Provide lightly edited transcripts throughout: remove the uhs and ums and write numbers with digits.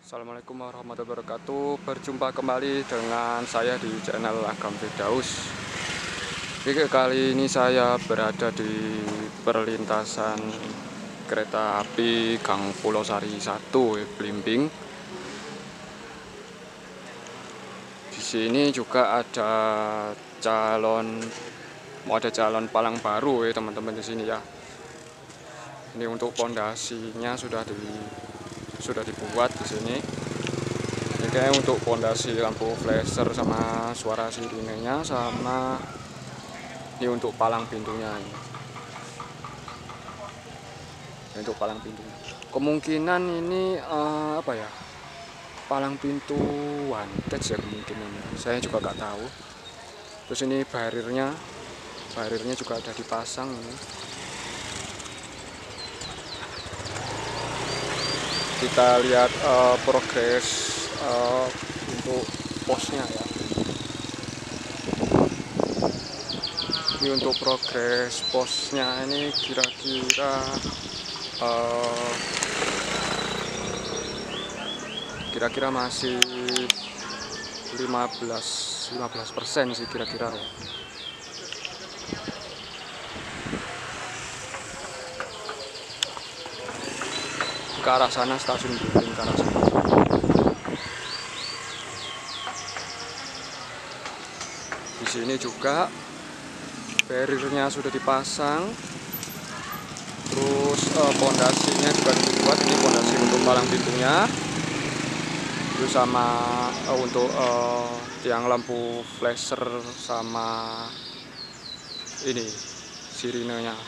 Assalamualaikum warahmatullahi wabarakatuh. Berjumpa kembali dengan saya di channel Agam Firdaus. Jadi kali ini saya berada di perlintasan kereta api Gang Pulau Sari 1 Blimbing. Di sini juga ada calon palang baru ya teman-teman di sini ya. Ini untuk pondasinya sudah dibuat di sini. Ini kayak untuk pondasi lampu flasher sama suara sirinenya, sama ini untuk palang pintunya ini. Ini untuk palang pintunya. Kemungkinan ini apa ya? Palang pintu wanted ya kemungkinan. Saya juga nggak tahu. Terus ini barirnya juga ada dipasang ini. Kita lihat progres untuk posnya ya. Ini untuk progres posnya ini kira-kira masih 15% sih kira-kira ya. Ke arah sana stasiun Blimbing, ke arah sana. Di sini juga barirnya sudah dipasang, terus pondasinya juga dibuat. Ini pondasi untuk palang pintunya, terus sama untuk tiang lampu flasher sama ini sirinenya.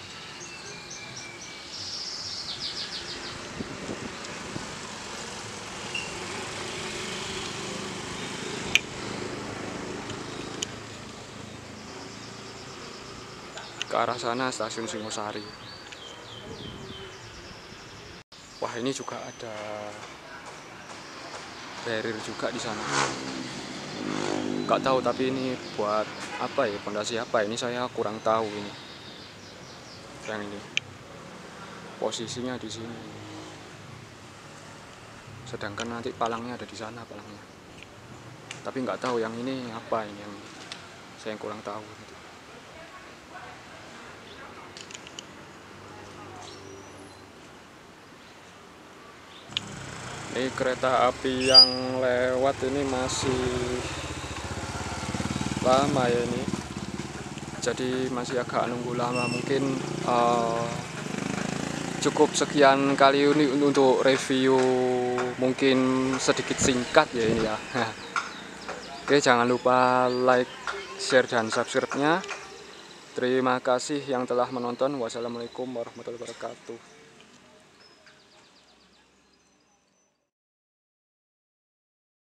Ke arah sana stasiun Singosari. Wah, ini juga ada barrier juga di sana. Nggak tahu tapi ini buat apa ya, pondasi apa ini saya kurang tahu ini. Yang ini posisinya di sini. Sedangkan nanti palangnya ada di sana palangnya. Tapi nggak tahu yang ini apa ini, yang saya kurang tahu. Ini kereta api yang lewat ini masih lama ya ini. Jadi masih agak nunggu lama. Mungkin cukup sekian kali ini untuk review, mungkin sedikit singkat ya ini ya. Oke, jangan lupa like, share, dan subscribe-nya. Terima kasih yang telah menonton. Wassalamualaikum warahmatullahi wabarakatuh.